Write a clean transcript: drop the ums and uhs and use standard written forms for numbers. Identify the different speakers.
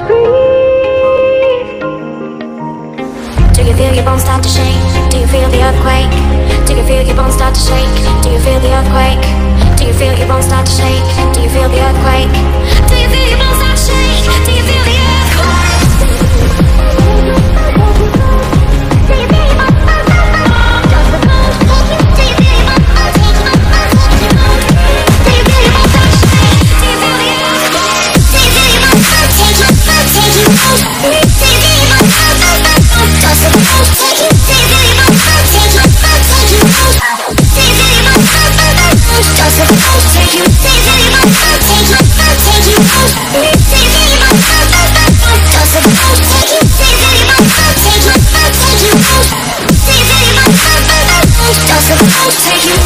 Speaker 1: breathe. Do you feel your bones start to shake? Do you feel the earthquake? Do you feel your bones start to shake? Do you feel the earthquake? Do you feel your bones start to shake? Do you feel the earthquake? Do you feel your bones start to shake? Do you feel the earthquake? Do you feel your bones start to shake? Does the bones take you? Do you feel your bones start to shake? Do you feel your bones start to shake? Do you feel the earthquake? Do you feel your bones start to take you? Take you out? Do you feel your bones start to shake? Does the bones take you? Do you feel your bones start to take you? Take you out? Do you feel your bones start to shake? Does the bones take you? Do you feel your bones start to take you? Take you out? Do you feel your bones start to shake? Does the bones take you? Do you feel your bones start to take you? Take you out? Do you feel your bones start to shake? Does the bones take you?